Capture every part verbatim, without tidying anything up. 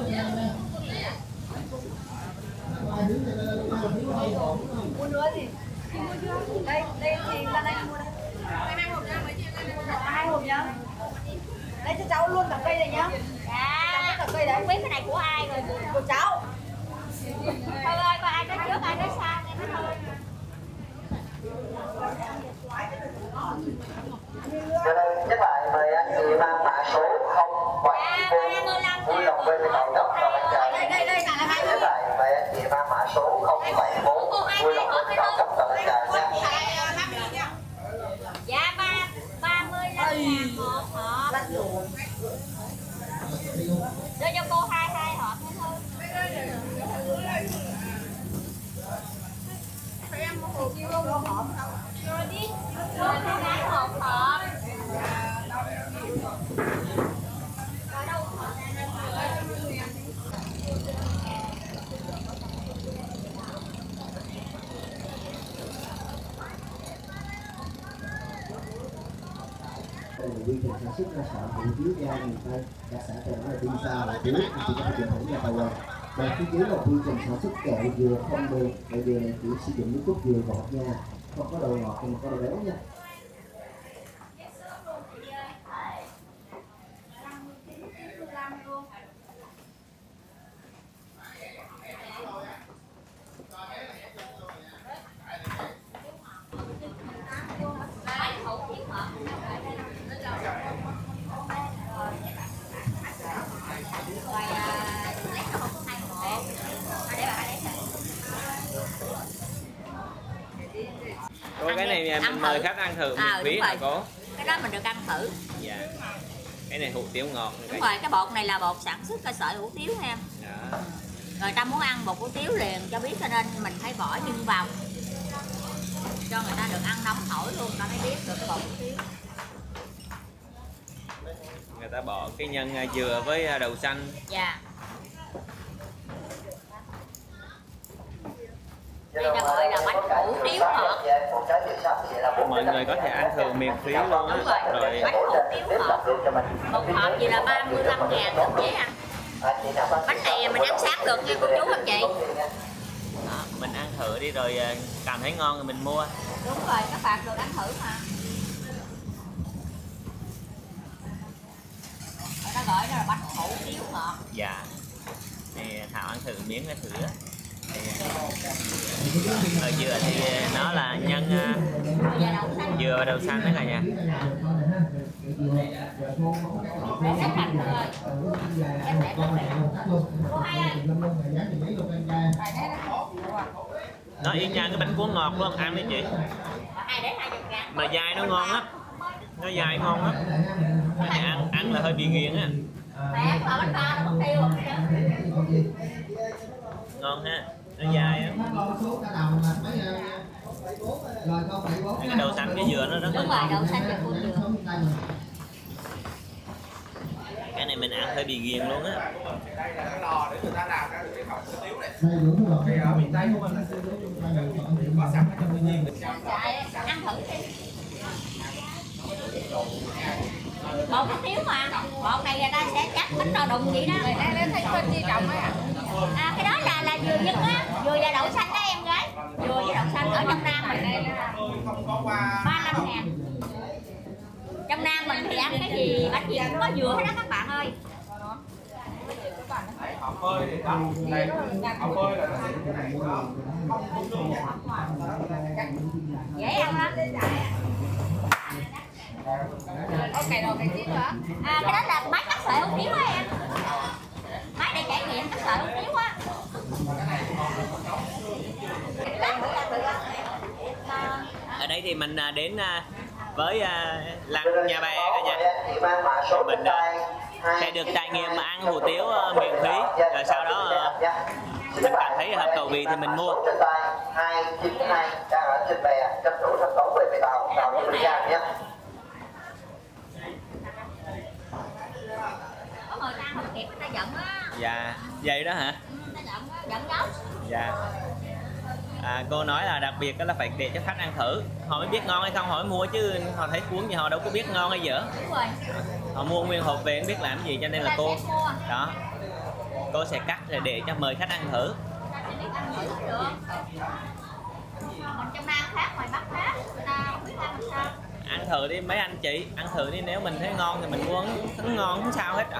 Mua nữa gì? Đây, đây thì ra đây mua đây. Hai hộp nhá, mấy chị lên hai hộp nhá. Đây cho cháu luôn cả cây này nhá. Dạ. Cả cây đấy. Không biết cái này của ai rồi? Của cháu. Thôi ơi, coi ai tới trước ai tới sau nghe nó thôi. Cho nên nhắc lại mời anh chị mang mã số không bảy bốn vui lòng bên đầu đất và bên trái. Đây đây đây là hai. Nhắc lại mời anh chị mang mã số không bảy bốn vui lòng bên đầu đất và bên trái nha. Dạ ba ba mươi lăm ngàn một hộp. Đưa cho cô hai hai hộp thôi. Phải ăn một hộp chiêu luôn một hộp không? Rồi đi. Rồi hai cái hộp hộp. Rồi đâu hộp? quy trình sản xuất ra sản hủ tiếu ga miền Tây, đặc sản tên là đi xa hủ tiếu, thì có thể dùng thử nhà tàu quần. Và phía dưới là quy trình sản xuất kẹo dừa không đường, kẹo dừa này chỉ sử dụng nước cốt dừa ngọt nha, không có độ ngọt nhưng mà có độ béo nha. Cô cái này mình mời khách ăn thử miễn phí hả cô? Cái đó mình được ăn thử. Dạ. Cái này hủ tiếu ngọt. Đúng rồi, cái bột này là bột sản xuất cơ sở hủ tiếu ha. Dạ. Rồi ta muốn ăn bột hủ tiếu liền cho biết, cho nên mình phải bỏ nhân vào cho người ta được ăn nóng hổi luôn, ta mới biết được cái bột hủ tiếu. Người ta bỏ cái nhân dừa với đậu xanh. Dạ. Đây là gọi là bánh hủ tiếu ngọt. Mọi người có thể ăn thử miễn phí luôn á. Rồi, rồi. Bánh hủ tiếu ngọt. Một hộp gì là ba mươi lăm ngàn được dễ ăn. Bánh này mình ăn sáng được nha cô chú các chị. Đó, mình ăn thử đi rồi cảm thấy ngon rồi mình mua. Đúng rồi, các bạn được ăn thử mà. Người ta gọi đó là bánh hủ tiếu ngọt. Dạ. Thì Thảo ăn thử miếng ra thử á. Ở dừa thì nó là nhân dừa và đậu xanh đó cả nhà. Nó y chang cái bánh cuốn ngọt luôn, ăn đi chị. Mà dai nó ngon á, nó dai ngon á. Ăn ăn là hơi bị nghiền á. Ngon ha, nó dai á. Cái đậu xanh cái dừa nó rất là ngon. Đậu xanh và cuốn dừa. Cái này mình ăn hơi bị ghiền luôn á. Đây là cái lò để người ta làm ra được cái hộp hủ tiếu này. Thì ở miền Tây của mình là có sẵn ở trong thiên nhiên. Ăn thử đi. Bột hủ tiếu mà, bột này người ta sẽ chắc bánh no đùng vậy đó. Người ta lấy thấy bên chi trọng á. À, cái đó là là dừa nhân á, dừa và đậu xanh đó em gái. Dừa với đậu xanh ở trong Nam mình đây là ba mươi lăm ngàn. Trong Nam mình thì ăn cái gì bánh gì cũng có dừa hết đó các bạn ơi. Hộp phơi thì đó, đây hộp phơi là dễ ăn lắm. Ok rồi cái chiếc hả? À, cái đó là máy cắt sợi hủ tiếu á em. Máy để trải nghiệm cắt sợi hủ tiếu á. Ở đây thì mình đến với làng Nhà Bè cả nhà. Mình sẽ được trải nghiệm mà ăn hủ tiếu miễn phí, rồi sau đó mình cảm thấy hợp khẩu vị thì mình mua. hai chín hai đang ở trên bè, tranh thủ thành tố về tàu tàu như bây giờ nhé. Có người ta không kịp người ta giận á. Dạ, vậy đó hả? Ừ, ta giận á, giận gốc. Dạ. À, cô nói là đặc biệt đó là phải để cho khách ăn thử, họ mới biết ngon hay không, họ mới mua chứ họ thấy cuốn thì họ đâu có biết ngon hay dở. Đúng rồi. Họ mua nguyên hộp về không biết làm gì cho nên là cô đó cô sẽ cắt rồi để cho mời khách ăn thử. Ăn thử được. Mình trong Nam khác, ngoài Bắc khác, người ta không biết ăn sao. Ăn thử đi mấy anh chị, ăn thử đi, nếu mình thấy ngon thì mình mua, thấy ngon không sao hết à.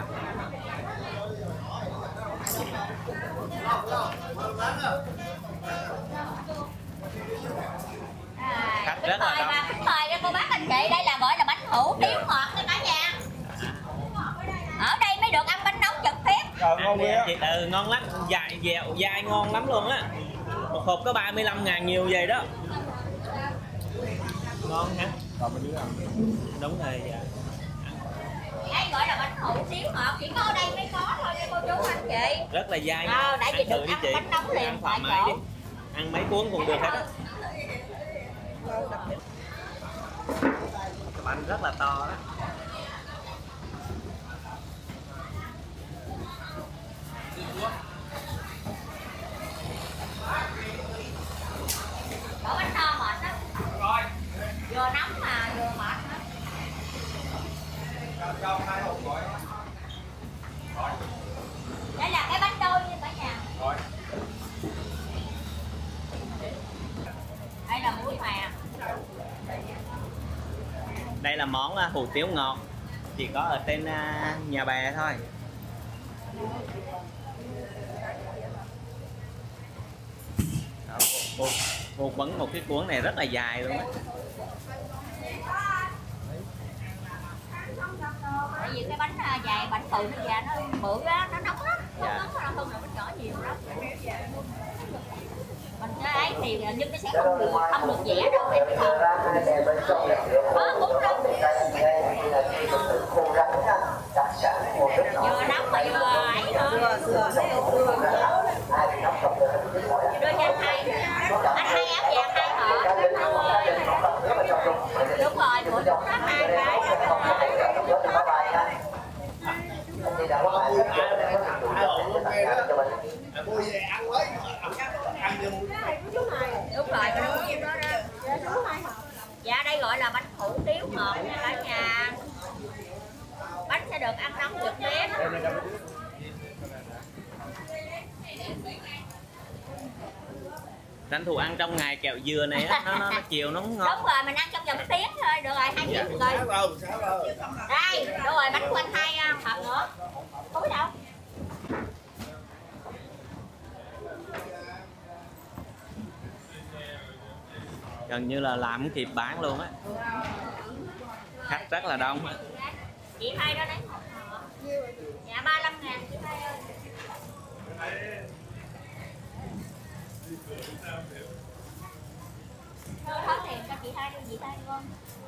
À, Khách rất là đông. Khách mời cho cô bác anh chị, đây là gọi là bánh hủ tiếu ngọt nha cả nhà. Ở đây mới được ăn bánh nóng trực tiếp. Ờ, ngon đi quá. chị, ừ, ngon lắm, dài dẻo dai ngon lắm luôn á. Một hộp có ba mươi lăm ngàn nhiều vậy đó. Ngon hả? Còn bên dưới ăn. Đúng rồi. Dạ. Đây gọi là bánh hủ tiếu ngọt, chỉ có ở đây mới có thôi nha cô chú anh chị. Rất là dai. Ờ, đã ăn được thử đi ăn chị. bánh nóng liền Ăn thoải tại mái chỗ. đi. Ăn mấy cuốn cũng được hết á. Bánh rất là to đó. Bỏ bánh to mệt đó. Rồi. Vừa nóng mà vừa mệt nữa. Cho, cho hai hộp gọi. Rồi. Đây là cái bánh đôi nha cả nhà. Rồi. Đây là muối mè. Đây là món uh, hủ tiếu ngọt, chỉ có ở trên uh, Nhà Bè thôi. Đó, cô, cô bấn một cái cuốn này rất là dài luôn á. Tại vì cái bánh à, dài bánh từ nó già nó bự á, nó nóng lắm. Dạ. Nó nóng hơn là bánh nhỏ nhiều lắm. Mình cái ấy thì nhưng nó sẽ không được không được dẻ đâu em biết không? Ờ cũng đâu. Vừa nóng mà vừa ấy nữa. Đưa cho anh hai. Anh hai áo vàng hai hộp. Đúng rồi, của chúng nó hai cái. Mua về ăn mới ăn giùm. Đúng rồi, cái đúng kim đó đó. Dạ đây gọi là bánh hủ tiếu ngọt nha cả nhà. Bánh sẽ được ăn nóng trực tiếp. Tranh thủ ăn trong ngày kẹo dừa này á, nó, nó, nó chiều nó không ngon. Đúng rồi, mình ăn trong vòng tiếng thôi, được rồi, hai tiếng rồi. Đây, đúng rồi, bánh của anh hai hộp nữa. Không biết đâu. Gần như là làm không kịp bán luôn á. Khách rất là đông á. Chị hai đó đấy. Dạ ba mươi lăm ngàn chị hai ơi. Tháo tiền cho chị hai đi, chị hai con.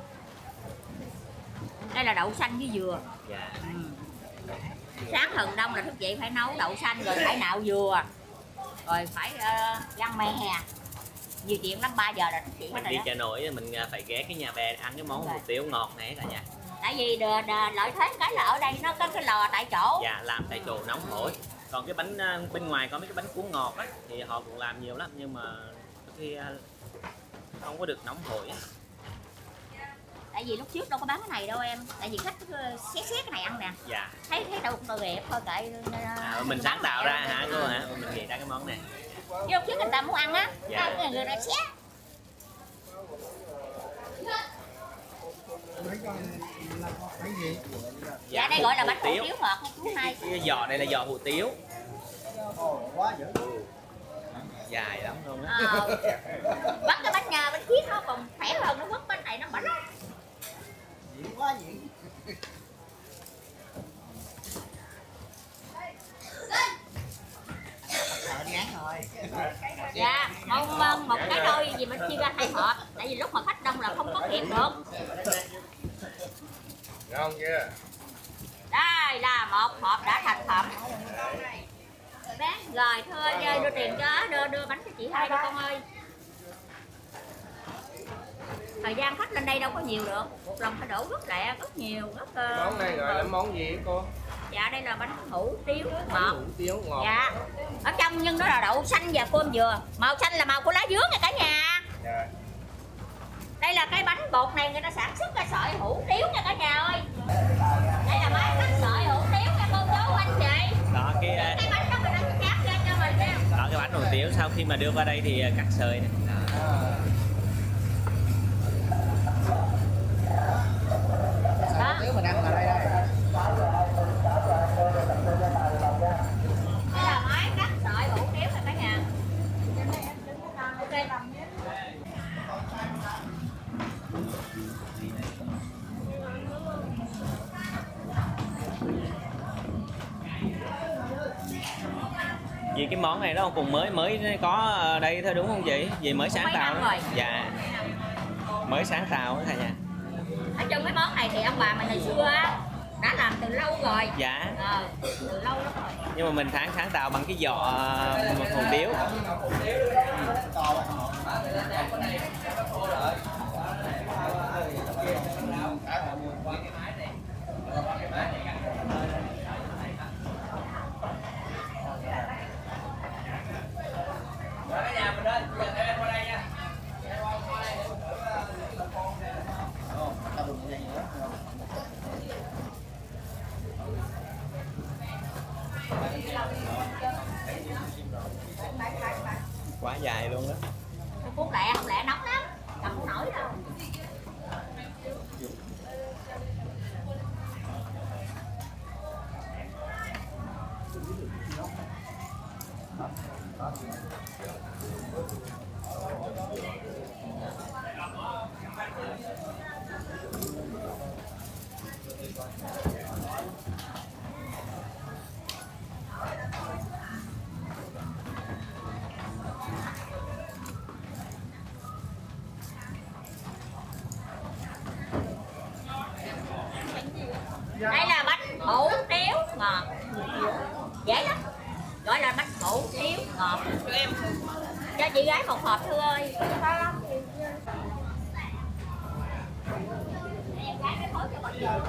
Đây là đậu xanh với dừa. Dạ. Ừ. Sáng thần đông là thức dậy phải nấu đậu xanh rồi phải nạo dừa. Rồi phải uh, găng me. Nhiều chuyện lắm, ba giờ là thức dậy hết Mình rồi đi đó. chợ nổi mình phải ghé cái Nhà Bè ăn cái món hủ tiếu ngọt này cả nhà. Tại vì đờ, đờ, lợi thế cái là ở đây nó có cái lò tại chỗ. Dạ, làm tại chỗ nóng hổi. Còn cái bánh bên ngoài có mấy cái bánh cuốn ngọt á thì họ cũng làm nhiều lắm nhưng mà khi không có được nóng hổi á. Tại vì lúc trước đâu có bán cái này đâu em. Tại vì khách xé xé cái này ăn nè. Dạ. Thấy thấy đâu cũng đồ đẹp thôi kệ. À, mình sáng tạo ra hả cô hả? Mình nghĩ ra cái món này. Chứ lúc trước người ta muốn ăn á, dạ. Người, người ta xé. Dạ, dạ đây gọi là bánh hủ tiếu ngọt nha chú hai. Cái giò này là giò hủ tiếu. Dài lắm luôn á. À, bắt cái bánh nhà bánh chiết nó còn khỏe hơn, nó quất bánh này nó bánh lắm. Diễn quá diễn. Dạ, mong mong một cái đôi gì mình chia ra hai hộp. Tại vì lúc mà khách đông là không có kịp được. Ngon chưa? Đây là một hộp đã thành phẩm. Bán rồi thưa đưa tiền cho đưa đưa bánh cho chị hai đi con ơi. Thời gian khách lên đây đâu có nhiều được, một lần phải đổ rất lẹ, rất nhiều, rất uh... Món này gọi là món gì cô? Dạ đây là bánh hủ tiếu ngọt. Hủ tiếu ngọt. Dạ. Ở trong nhưng nó là đậu xanh và cơm dừa. Màu xanh là màu của lá dứa nha cả nhà. Dạ. Đây là cái bánh bột này người ta sản xuất cái sợi hủ tiếu nha cả nhà ơi. Đây là máy cắt sợi hủ tiếu nha cô chú anh chị. Đó cái cái bánh sau khi mà đưa qua đây thì cắt sợi này. Đó. Nếu mình ăn ở đây đây. Đây là máy cắt sợi hủ tiếu này cả nhà. Ok. Vì cái món này nó cùng mới mới có ở đây thôi đúng không chị? Vì mới sáng tạo đó. Dạ. Mới sáng tạo đó cả nhà. Ở trong cái món này thì ông bà mình hồi xưa á đã làm từ lâu rồi. Dạ. Ờ, từ lâu lắm rồi. Nhưng mà mình sáng sáng tạo bằng cái vỏ hủ tiếu. Quá dài luôn đó. Cuốn lẹ không lẹ nóng lắm, cầm không nổi đâu. Đây là bánh hủ tiếu ngọt, dễ lắm, gọi là bánh hủ tiếu ngọt. Cho em, cho chị gái một hộp Thư ơi. Em gái cái phối cho mọi người.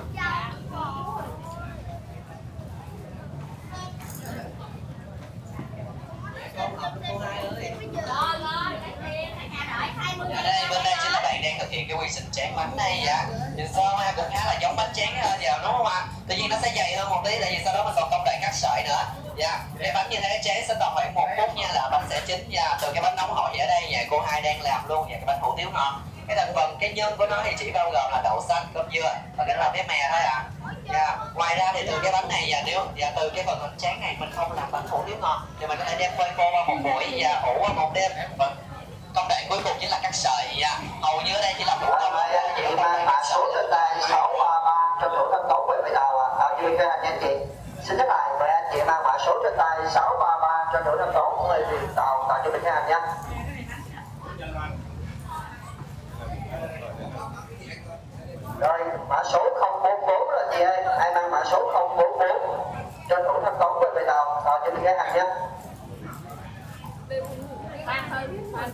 Rồi rồi, lấy tiền, cả nhà đợi hai mươi. Ở đây bên đây chính là bạn đang thực hiện cái quy trình tráng bánh này dạ. Nhìn sơ ha cũng khá là giống bánh tráng giờ đúng không ạ? Tuy nhiên nó sẽ dày hơn một tí tại vì sau đó mình còn công đoạn cắt sợi nữa. Dạ, cái bánh như thế tráng sẽ tầm khoảng một phút nha là bánh sẽ chín nha. Từ cái bánh nóng hổi ở đây nhà cô hai đang làm luôn và cái bánh hủ tiếu ngon. Cái thành phần cái nhân của nó thì chỉ bao gồm là đậu xanh, cơm dừa và cái là cái mè thôi ạ. À. Dạ, ngoài ra thì từ cái bánh này và nếu và từ cái phần bánh tráng này mình không làm bánh hủ tiếu ngon thì mình có thể đem phơi khô qua một buổi và ủ qua một đêm. Và công đoạn cuối cùng chính là cắt sợi. Dạ, hầu như ở đây chỉ làm đủ công đoạn chị mang mã số trên tay sáu ba ba cho chủ thân tốn với tàu ạ. Tàu vui cho anh anh chị. Xin nhắc lại mời anh chị mang mã số trên tay sáu ba ba cho chủ thân tốn của người thuyền tàu tàu cho mình nha anh nhé. Rồi mã số không bốn bốn rồi chị ơi, ai mang mã số không bốn bốn cho chủ thân tốn với tàu tàu cho mình gái hàng nhé. Khoan thôi,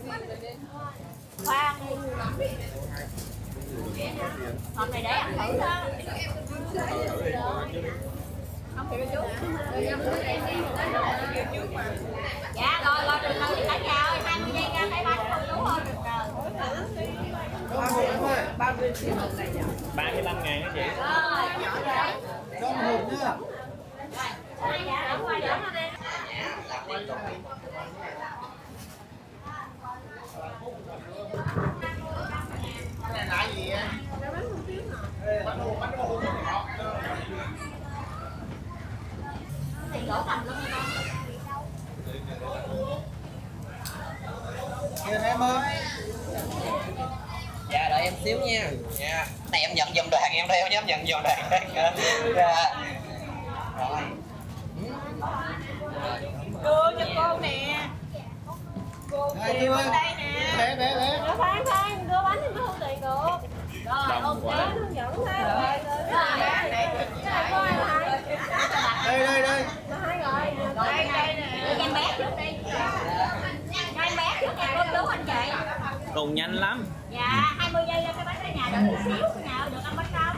khoan đi. Hộp này để ăn thử đó. Không thì chú. Dạ rồi rồi từ từ thì cả nhà ơi, hai mươi giây ra cái bánh không chú ơi. ba mươi lăm ngàn đó chị. Cho một hộp nữa. Dạ, ở ngoài đó đi. Này là gì em? Bánh hủ bánh hủ ngọt. Thì đổ tầm luôn con. Kìa em ơi. Dạ đợi em xíu nha. Dạ. Này em nhận giùm đoàn em đây, em nhắm nhận giùm đoàn đây. Dạ. Rồi. Đưa cho cô nè. Cô Đây, kìa đưa. bên đây nè. Để để để. Đưa khoan khoan, đưa bánh thì mới không tiền được. Rồi, ok, hướng dẫn ha. Rồi, rồi. Đây đây đây. Hai rồi. Đây đây nè. Cho em bé trước đi. Cho em bé trước nha, cô chú anh chị. Cùng nhanh lắm. Dạ, hai mươi giây ra cái bánh ở nhà đợi một xíu nào được ăn bánh không?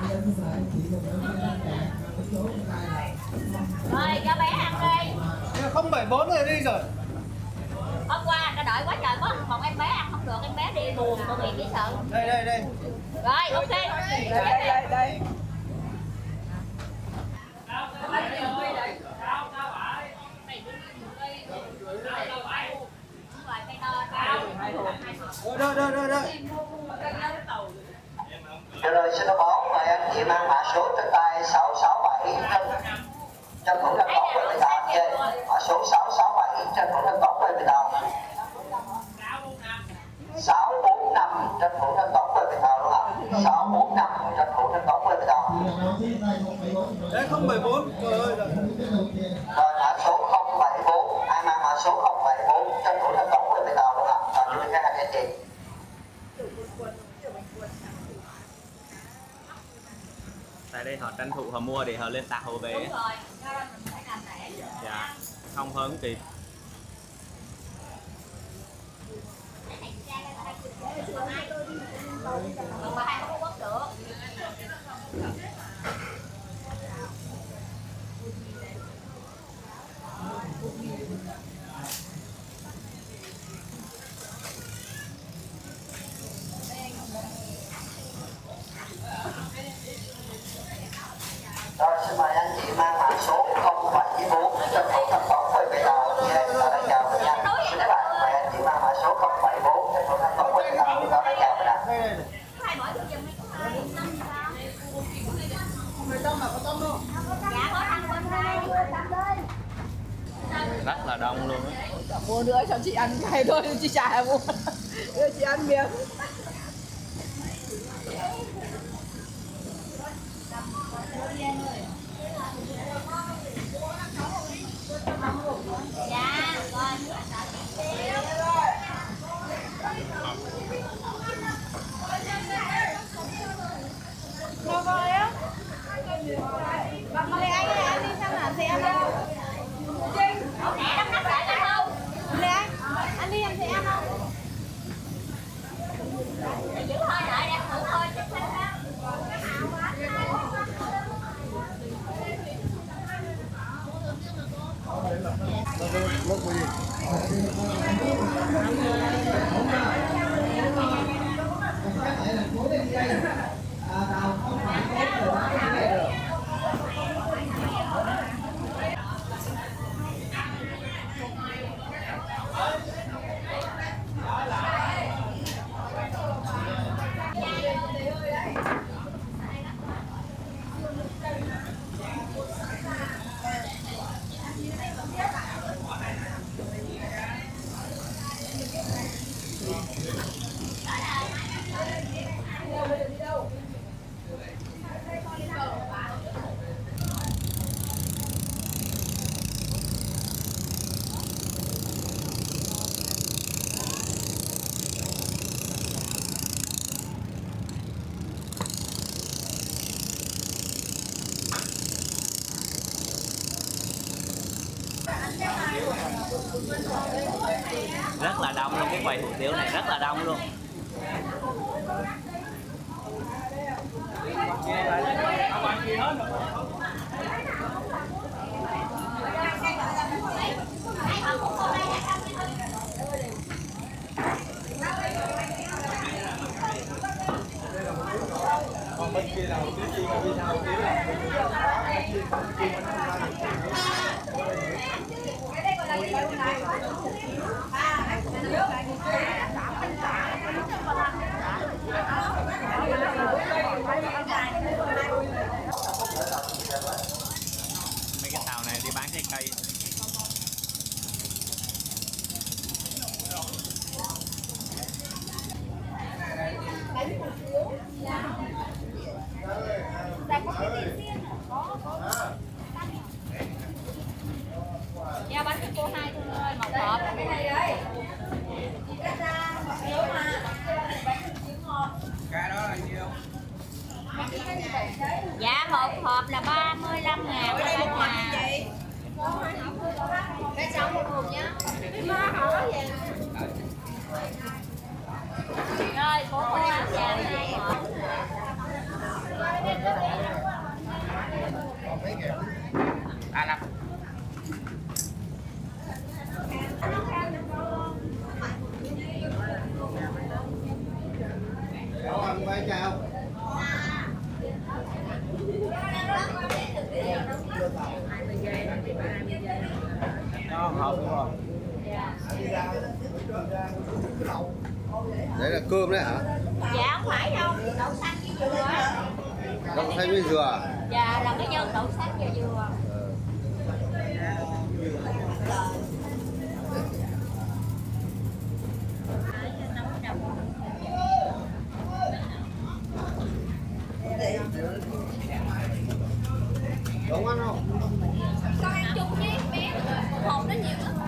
Rồi, cho bé ăn đi. không bảy bốn rồi đi rồi. Hôm qua ta đợi quá trời có một em bé ăn không được, em bé đi buồn, tội nghiệp dễ sợ. Đây đây đây. Rồi, ok. Đây đây đây. tranh thủ thanh toán với người ta. Mã số sáu sáu bảy tranh thủ thanh toán với người ta. sáu bốn năm tranh thủ thanh toán với người ta luôn ạ. sáu bốn năm tranh thủ thanh toán với người ta. Đấy không bảy bốn. Trời ơi. Rồi mã số không bảy bốn, ai mang mã số không bảy bốn tranh thủ thanh toán với người ta luôn ạ. Và những cái hàng giá trị. Tại đây họ tranh thủ họ mua để họ lên tạc hồ về. Dạ, không hơn kịp. Rồi xin mời anh chị mang mã số không bảy bốn tranh thủ thanh toán với người ta. Và đã chào mình nha. Xin các bạn mời anh chị mang mã số không bảy bốn tranh thủ thanh toán với người ta. Và đã chào mình ạ. Rất là đông luôn á. Mua nữa cho chị ăn cái thôi, chị chả mua. Đưa chị ăn miếng. Dạ, rồi. Rồi rồi á. Lê Anh ơi, anh đi sang hả xe ăn không? Trinh. Mẹ đắp nắp lại được không? Lê Anh, anh đi ăn xe ăn không? Giữ thôi đợi em thử thôi chứ sao đó. Rất là đông luôn, cái quầy hủ tiếu này rất là đông luôn. Còn bên kia là hủ tiếu chiên, bên kia là hủ tiếu là mấy cái tàu này đi bán trái cây. Dạ bánh cho cô hai thôi ơi, một hộp. cái đó là nhiêu? Dạ một hộp là ba mươi lăm ngàn. Đây một hộp như vậy. Cái trong một hộp nhá. Rồi cô cô áo vàng hai hộp. À năm. Anh quay chào. Nó hộp đúng rồi. Đấy là cơm đấy hả? Dạ không phải đâu, đậu xanh với dừa. Đậu xanh với dừa. Dạ là cái nhân đậu xanh và dừa. Ờ. ăn không? Con ăn chung với bé hộp nó nhiều lắm.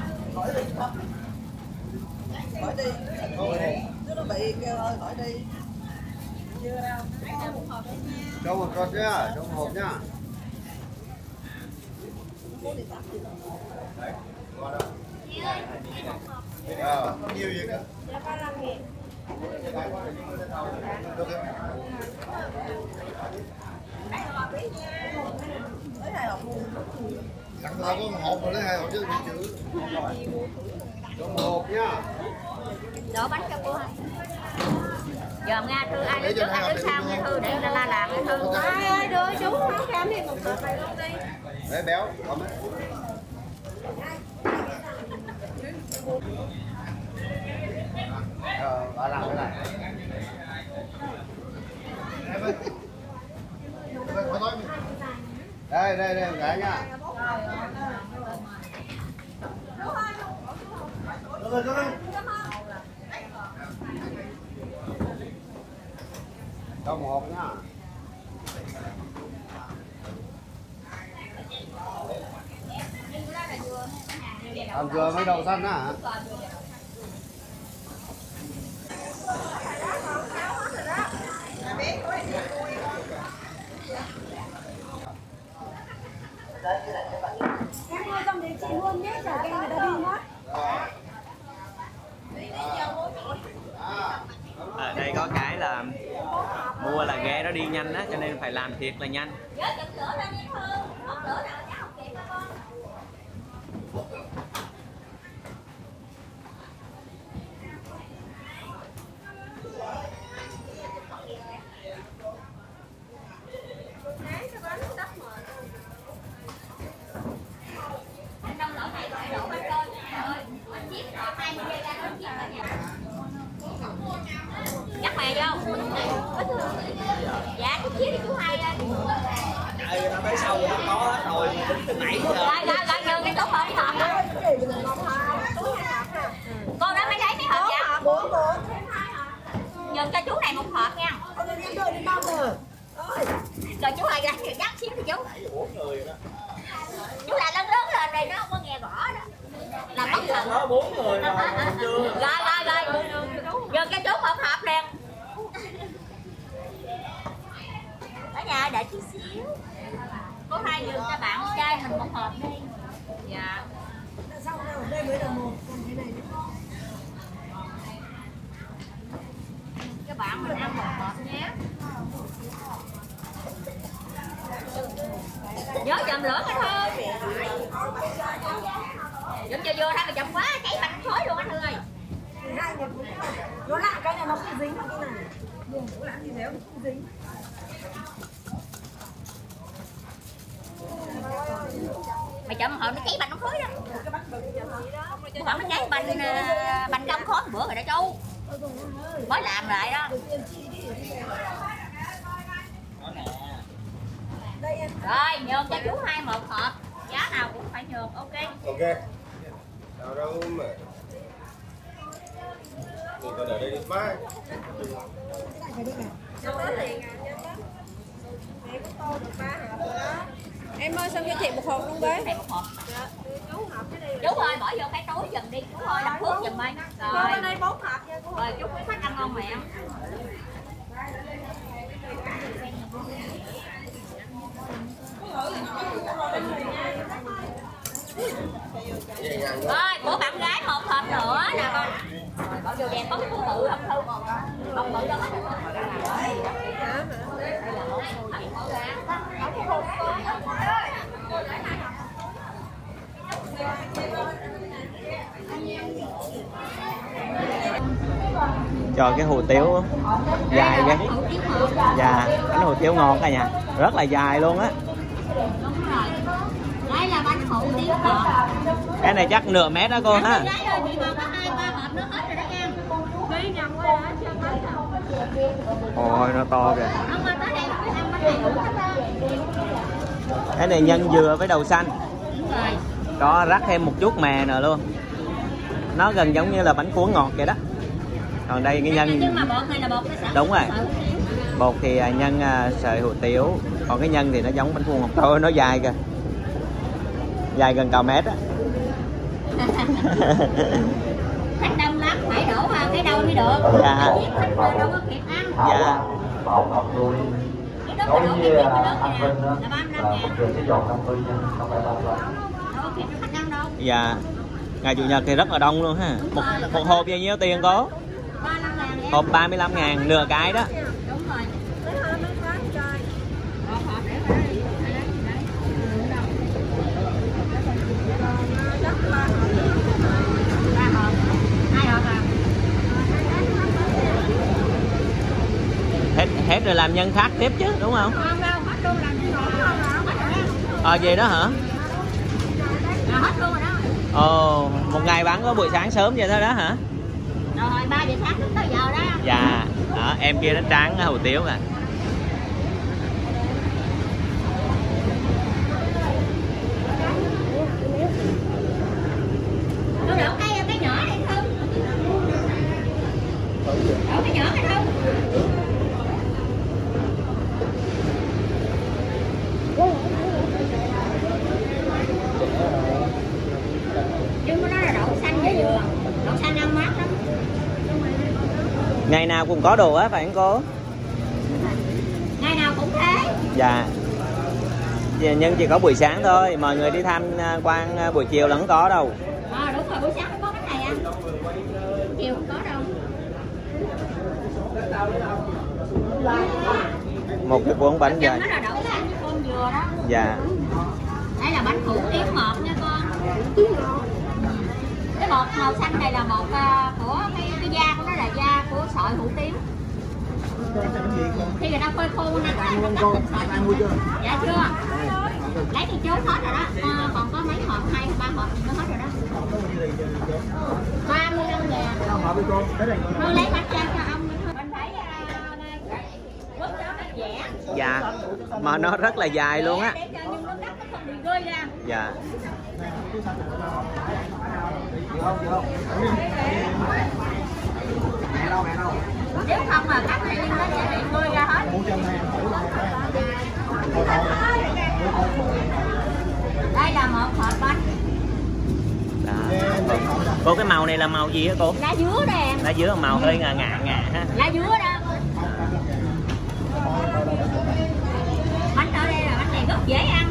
Khỏi đi. Chứ nó bị kêu ơi khỏi đi. Chưa đâu. Cho một con chứ, cho một hộp nhá. Đấy, qua đâu? Ờ, nhiều gì cơ? Dạ ba mươi lăm nghìn. Đặt ra có một hộp rồi lấy hai hộp chứ bị chữ. Cho một hộp nhá. Đổ bánh cho cô hai. Giờ Nga Thư ai đứa trước ai đứa sau Nga Thư để người ta la làm Nga Thư. Ai ơi đưa chú nó khám đi một cặp này luôn đi. Để béo, không ấy. Ờ, bà làm cái này. Em ơi. Đây, đây, đây, gái nha. Được rồi, được rồi. Cho một hộp nhá. Ăn dừa với đậu xanh á hả? Em mua xong để chị luôn nhé, chả cái người ta đi mất. Ở đây có cái là mua là ghe nó đi nhanh á, cho nên phải làm thiệt là nhanh. Dắt mè vô. Dạ, chút xíu thì chú hai lên. Trời, nó tới sau nó có hết rồi, tính từ nãy giờ. Rồi, rồi, rồi, nhường cái số hộp hộp đó. Cô đó mới lấy mấy hộp vậy? Bốn bốn. Nhường cho chú này một hộp nha. Rồi chú hai ra thì dắt xíu thì chú. Chú là lớn lớn lên đây nó không có nghe rõ đó. Là mất thần. Có bốn người rồi, chưa. Rồi, rồi, rồi. Nhường cho chú một hộp liền. Ở nhà đợi chút xíu. Cô hai nhường cho bạn trai mình một hộp đi. Dạ. Xong rồi, đây mới là một, còn cái này nữa. Các bạn mình ăn một hộp nhé. Nhớ chầm lửa cái thôi. Dùm cho vô thôi mà chậm quá cháy bánh khói luôn anh ơi. Hai nhập nó lại cái này nó không dính vào cái này. Đường cũng làm gì déo không dính. Mày chậm hồi nó cháy bánh khói đó. Khoảng nó cháy bánh bánh đông khói bữa rồi đó chú. Mới làm lại đó. Rồi nhường cho chú hai một hộp. Giá nào cũng phải nhường, ok. Ok. Đâu đâu mà. Mình còn ở đây đến mai. Em ơi xong cho chị một hộp luôn bé. Này một hộp. Chú ơi bỏ vô cái túi giùm đi, chú ơi đập thuốc giùm ơi. Rồi. Bên đây bốn hộp nha cô. Rồi chúc quý khách ăn ngon mẹ. Rồi của bạn gái một hộp nữa nè con. Rồi bỏ vô đèn có cái túi bự không Thư? Không bự đâu hết rồi. Đây là một Cho cái hủ tiếu dài cái. Dạ, bánh hủ tiếu ngon cả nhà. Rất là dài luôn á. Đây là bánh hủ tiếu ngọt. Cái này chắc nửa mét đó cô ha. Ôi nó to kìa. Cái này nhân dừa với đậu xanh. Có rắc thêm một chút mè nữa luôn. Nó gần giống như là bánh cuốn ngọt vậy đó. Còn đây cái nhân. Nhưng mà bột này là bột đúng rồi. Bột thì nhân sợi hủ tiếu, còn cái nhân thì nó giống bánh cuốn ngọt thôi, nó dài kìa. Dài gần cầu mét á. Khách đông lắm, phải đổ vào cái đâu mới được. Dạ. Khách đâu có kịp ăn. Dạ. Bảo học nuôi đối với anh Vinh đó là một trường sẽ dọn năm mươi nha, không phải ba mươi. Đâu có kịp khách ăn đâu. Dạ. Ngày chủ nhật thì rất là đông luôn ha. Một, một hộp bao nhiêu tiền cô? ba mươi lăm ngàn em. Hộp ba mươi lăm ngàn nửa cái đó. Đúng rồi. Hết hết rồi làm nhân khác tiếp chứ đúng không? Ờ gì đó hả? Hết luôn rồi đó. Ồ, một ngày bán có buổi sáng sớm vậy thôi đó hả? Rồi ba giờ sáng tới giờ đó. Dạ, đó, em kia nó tráng hủ tiếu à. Tôi đổ cái cái nhỏ này không? Đổ cái nhỏ này không? Nhưng mà nó là đậu xanh với dừa. Đậu xanh ăn mát lắm. Ngày nào cũng có đồ á phải không cô? Ngày nào cũng thế. Dạ. Nhưng chỉ có buổi sáng thôi, mọi người đi tham quan buổi chiều là không có đâu. À, đúng rồi, buổi sáng mới có cái này ăn. Chiều không có đâu. Một cái cuốn bánh dài. Nó là đậu xanh với cơm dừa đó. Dạ. Đây là bánh hủ tiếu ngọt nha con. Cái bột màu xanh này là bột uh, của cái, cái da của nó là da của sợi hủ tiếu. Khi người ta phơi khô này nó cắt thịt sợi. Dạ chưa? Lấy thì chốt hết rồi đó. À, còn có mấy hộp, hai ba hộp nó hết rồi đó. ba mươi lăm ngàn. Thôi lấy bánh chan cho ông. Mình phải quất nó nó dẻ. Dạ. Mà nó rất là dài luôn á. Để cho nhưng nó cắt nó không bị rơi ra. Dạ. Nếu không mà cắt thì nhưng nó sẽ bị rơi ra hết. Đây là một hộp bánh. Đó. Cô cái màu này là màu gì hả cô? Lá dứa đó em. Lá dứa màu hơi ngà ngà ngà ha. Lá dứa đó. Bánh ở đây là bánh này rất dễ ăn.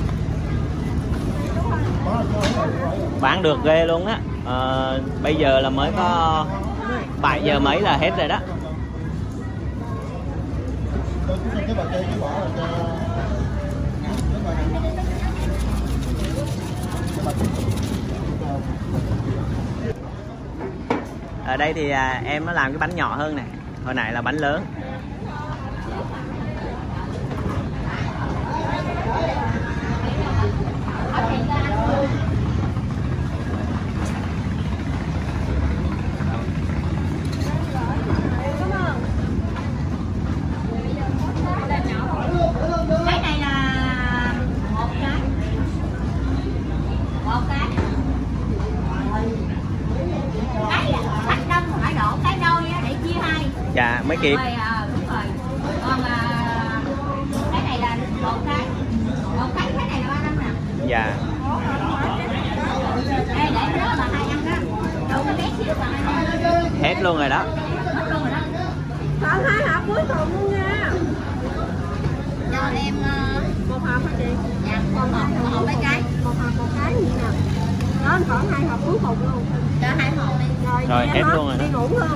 Bán được ghê luôn á. À, bây giờ là mới có bảy giờ mấy là hết rồi đó. Ở đây thì à, em nó làm cái bánh nhỏ hơn nè. Hồi nãy là bánh lớn. Cái này là một cái. Một cái. Cái khách đông phải đổ cái đôi để chia hai. Dạ mới kịp. Rồi, à, đúng rồi. Còn à, cái này là một cái. Một cái cái này là ba năm nè. Dạ. Đây để cái đó bà hai ăn đó. Đổ cái bé xíu bà hai ăn. Hết luôn rồi đó. Hết luôn rồi đó. Còn hai hộp cuối cùng luôn nha. Cho em uh, Một hộp hả chị? dạ, một hộp, một hộp mấy cái. Một hộp một cái vậy nè. Đó còn hai hộp cuối cùng luôn. Cho hai hộp đi. Rồi, Rồi, hết hết luôn rồi đó. đi ngủ không?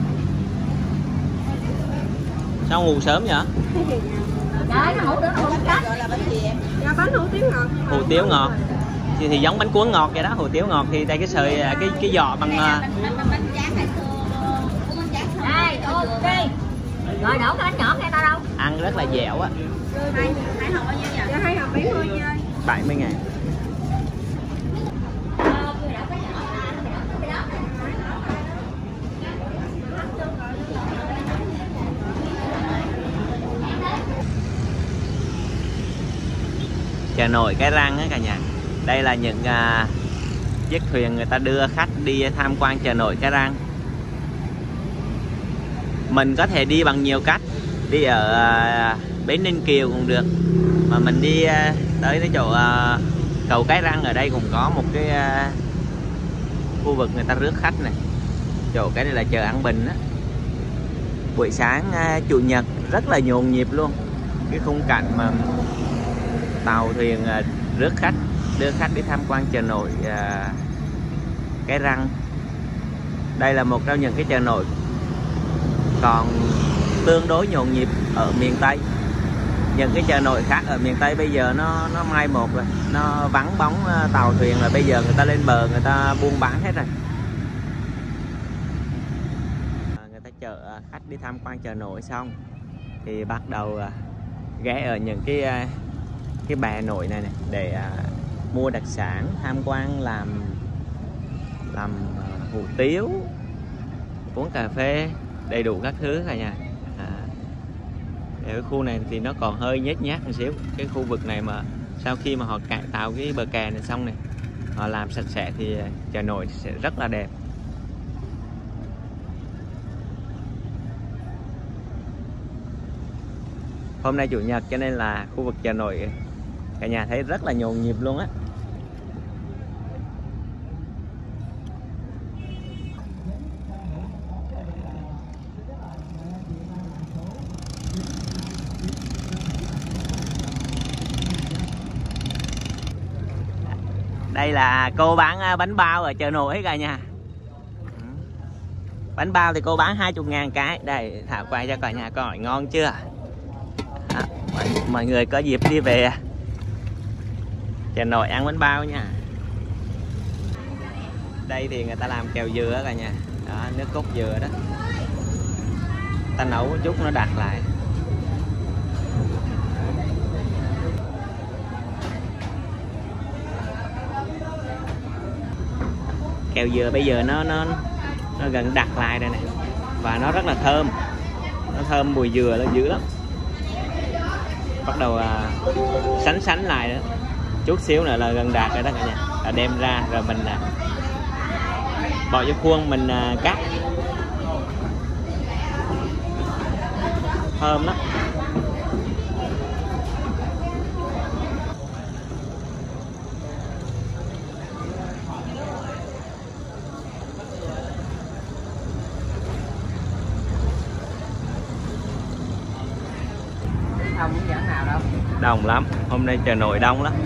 Sao ngủ sớm vậy? Trời nó ngủ được không cách. Dạ bánh hủ tiếu ngọt. Hủ tiếu ngọt. Thì, thì giống bánh cuốn ngọt vậy đó. Hủ tiếu ngọt thì đây cái sợi cái cái giò bằng Bánh tráng hay bánh tráng. Đây, ok. Rồi đổ cái bánh nhỏ nghe ta đâu? ăn rất là dẻo á. Hai hai hộp bao nhiêu vậy? Dạ hai hộp bảy mươi nha. bảy mươi ngàn. Chợ nổi Cái Răng á cả nhà. Đây là những à, chiếc thuyền người ta đưa khách đi tham quan chợ nổi Cái Răng. Mình có thể đi bằng nhiều cách. Đi ở à, bến Ninh Kiều cũng được. Mà mình đi à, tới cái chỗ à, cầu Cái Răng ở đây cũng có một cái uh, khu vực người ta rước khách này. Chỗ cái này là chợ An Bình á. Buổi sáng uh, chủ nhật rất là nhộn nhịp luôn. Cái khung cảnh mà tàu thuyền uh, rước khách, đưa khách đi tham quan chợ nổi uh, Cái Răng. Đây là một trong những cái chợ nổi còn tương đối nhộn nhịp ở miền Tây. Những cái chợ nổi khác ở miền Tây bây giờ nó nó mai một rồi, nó vắng bóng tàu thuyền rồi, bây giờ người ta lên bờ người ta buôn bán hết rồi. Người ta chở khách đi tham quan chợ nổi xong thì bắt đầu ghé ở những cái cái bè nổi này, này để mua đặc sản, tham quan, làm làm hủ tiếu, uống cà phê, đầy đủ các thứ cả nhà. À, ở khu này thì nó còn hơi nhếch nhác một xíu. Cái khu vực này mà sau khi mà họ cải tạo cái bờ kè này xong này, họ làm sạch sẽ thì chợ nổi sẽ rất là đẹp. Hôm nay chủ nhật cho nên là khu vực chợ nổi cả nhà thấy rất là nhộn nhịp luôn á. Đây là cô bán bánh bao ở chợ nổi cả nhà. Bánh bao thì cô bán hai mươi ngàn cái. Đây Thảo quay cho cả nhà coi ngon chưa. À, mọi, mọi người có dịp đi về chợ nổi ăn bánh bao nha. Đây thì người ta làm kẹo dừa cả nhà. Đó, nước cốt dừa đó. Ta nấu một chút nó đặc lại. Kẹo dừa bây giờ nó nó nó gần đặc lại rồi này, và nó rất là thơm, nó thơm mùi dừa nó dữ lắm. Bắt đầu à, sánh sánh lại đó, chút xíu nữa là gần đạt rồi đó cả nhà. À, đem ra rồi mình à, bỏ vô khuôn mình à, cắt, thơm lắm. Không hướng dẫn nào đâu. Đông lắm, hôm nay chợ nổi đông lắm.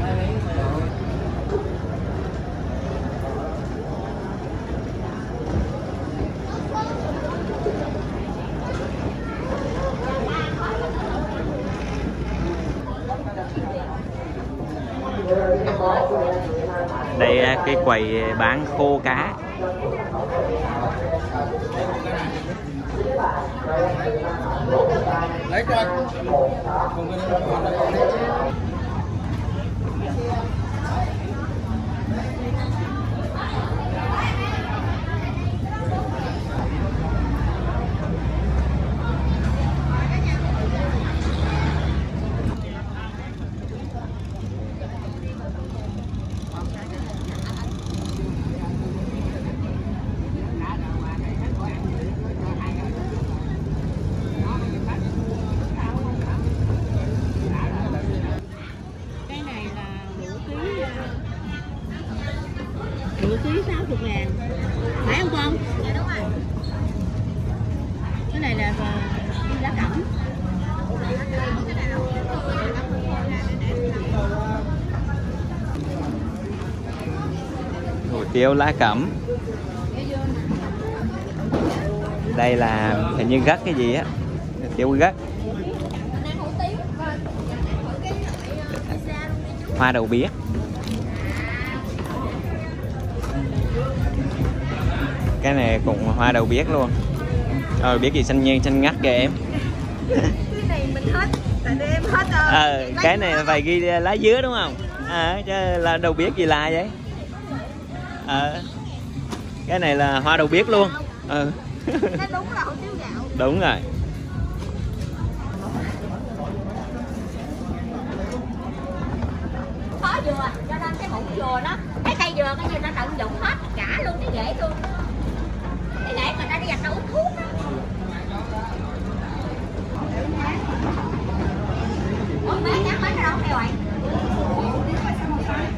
Đây cái quầy bán khô cá. Lấy cho anh. Nửa ký sáu mươi ngàn. Phải không con? Dạ đúng rồi. Cái này là lá cẩm. Hủ tiếu lá cẩm. Đây là hình như gấc cái gì á, tiếu gấc. Hoa đậu biếc. Cái này cũng hoa đậu biếc luôn. Rồi biết gì xanh nhiên xanh ngắt kìa em. Cái này mình hết, tại vì em hết rồi. Ờ, cái này phải ghi lá dứa đúng không? À, chứ là đậu biếc gì là vậy? Ờ, cái này là hoa đậu biếc luôn. Ừ. Nó đúng là hủ tiếu gạo. Đúng rồi. Có dừa, cho nên cái hũ dừa nó, cái cây dừa cái gì nó tận dụng hết cả luôn cái rễ luôn. Cái rễ người ta đi dành nó uống thuốc đó. Ủa bé trắng bánh ở đâu theo vậy?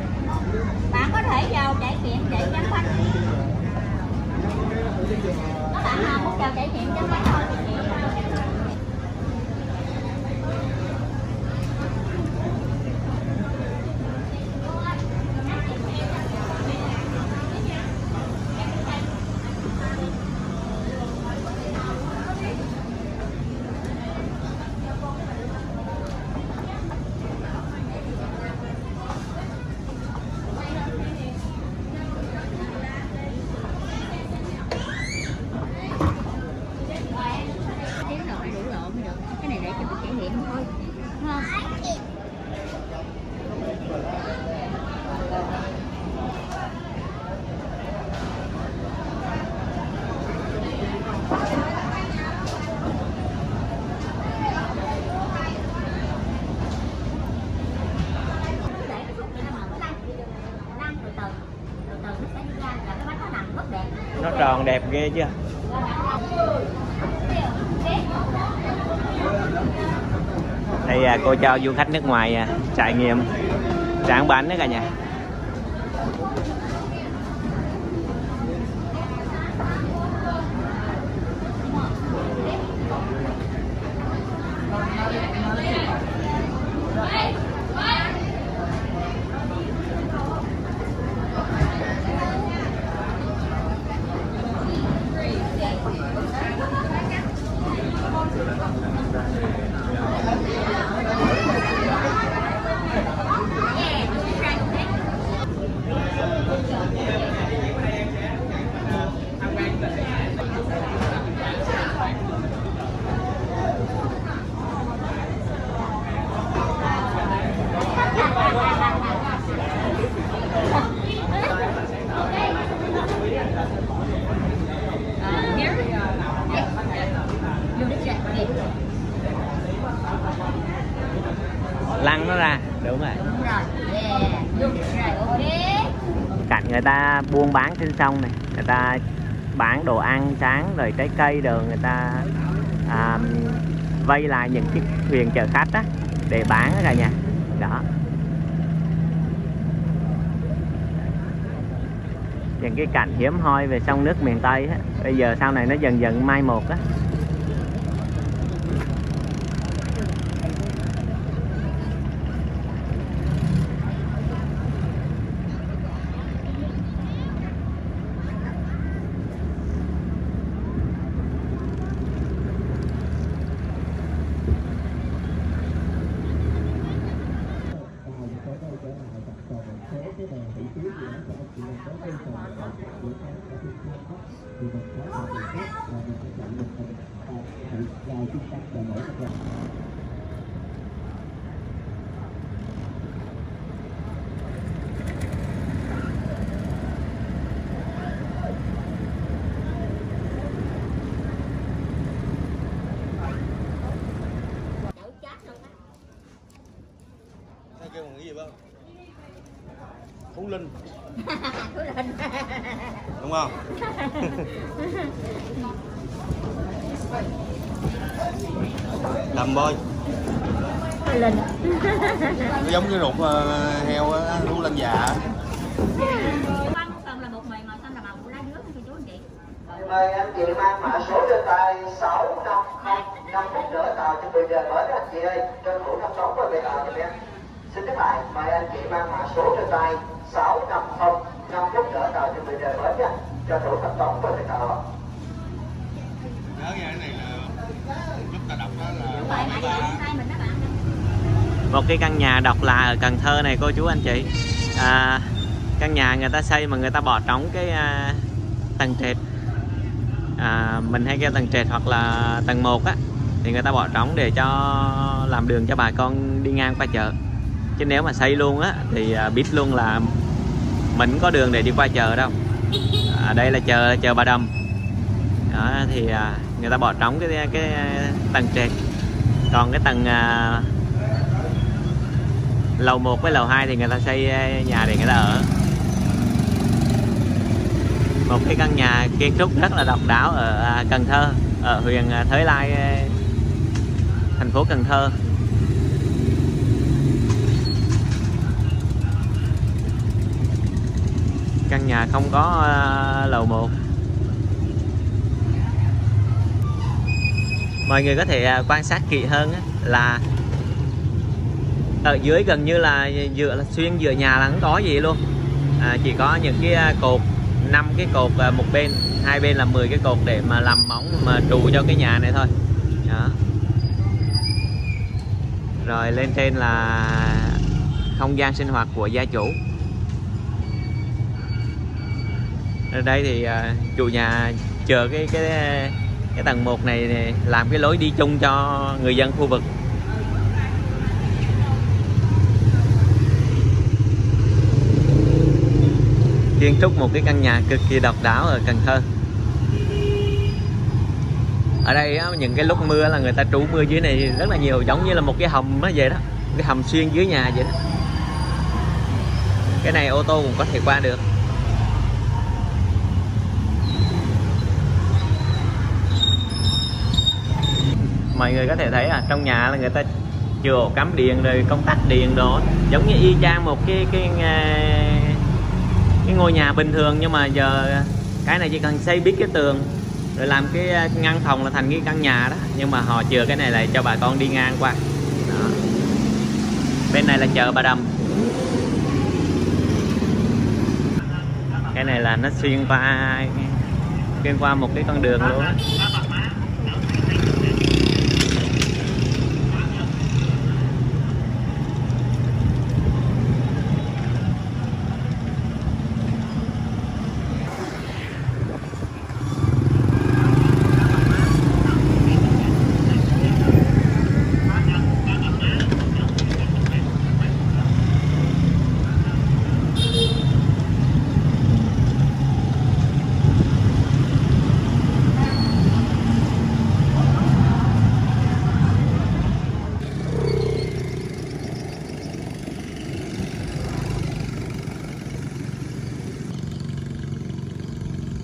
tròn đẹp ghê chưa. Đây à, cô cho du khách nước ngoài à, trải nghiệm tráng bánh đó cả nhà. Lăn nó ra, đúng rồi. Cạnh người ta buôn bán trên sông này, người ta bán đồ ăn sáng rồi trái cây đồ, người ta à, vây lại những chiếc thuyền chở khách á để bán đó cả nhà. Đó. Những cái cảnh hiếm hoi về sông nước miền Tây á, bây giờ sau này nó dần dần mai một á. Kêu bằng cái gì không? Thú linh. Thú linh. Đúng không? Đầm bôi. Thú linh. Nó giống cái ruột uh, heo á, thú linh dạ. Phần là bột mì màu xanh là màu của lá dứa cô chú anh chị. Mời anh chị mang mã số trên tay sáu năm không, năm phút nữa tàu chuẩn bị rời bến anh chị ơi, cho thủ năm sáu quay về tàu cho em. Xin nhắc lại, mời anh chị mang mã số trên tay sáu năm không, năm phút nữa tàu chuẩn bị rời bến nha, cho thủ thập tống quay về tàu. Nhớ nghe cái này là lúc ta đọc đó là Đúng rồi, nãy giờ trên tay mình đó bạn. Một cái căn nhà độc lạ ở Cần Thơ này cô chú anh chị. À, căn nhà người ta xây mà người ta bỏ trống cái à, tầng trệt. À, mình hay kêu tầng trệt hoặc là tầng một á, thì người ta bỏ trống để cho làm đường cho bà con đi ngang qua chợ. Chứ nếu mà xây luôn á thì à, biết luôn là mình có đường để đi qua chợ đâu. À, đây là chợ chợ Bà Đầm. Đó, thì à, người ta bỏ trống cái cái tầng trệt. Còn cái tầng à, lầu một với lầu hai thì người ta xây nhà để người ta ở. Một cái căn nhà kiến trúc rất là độc đáo ở Cần Thơ, ở huyện Thới Lai, thành phố Cần Thơ. Căn nhà không có lầu một. Mọi người có thể quan sát kỹ hơn là ở dưới gần như là dựa xuyên giữa nhà là không có gì luôn. À, chỉ có những cái cột, năm cái cột một bên, hai bên là mười cái cột để mà làm móng mà trụ cho cái nhà này thôi. Đó. Rồi lên trên là không gian sinh hoạt của gia chủ. Ở đây thì uh, chủ nhà chờ cái cái cái tầng một này, này làm cái lối đi chung cho người dân khu vực. Kiến trúc một cái căn nhà cực kỳ độc đáo ở Cần Thơ. Ở đây á, những cái lúc mưa là người ta trú mưa dưới này rất là nhiều, giống như là một cái hầm á vậy đó, cái hầm xuyên dưới nhà vậy đó. Cái này ô tô cũng có thể qua được. mọi người có thể thấy à, trong nhà là người ta chưa ổ cắm điện rồi công tắc điện đó, giống như y chang một cái cái cái ngôi nhà bình thường, nhưng mà giờ cái này chỉ cần xây biết cái tường rồi làm cái ngăn phòng là thành cái căn nhà đó, nhưng mà họ chừa cái này lại cho bà con đi ngang qua đó. Bên này là chợ Bà Đầm, cái này là nó xuyên qua xuyên qua một cái con đường luôn.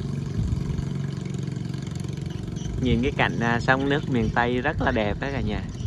Nhìn cái cảnh sông nước miền Tây rất là đẹp đó cả nhà.